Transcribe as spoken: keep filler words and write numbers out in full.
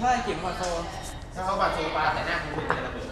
ถ้าเก่งกว่าโซถ้าเขาบาดโซปาแต่หน้าคุณจะระเบิด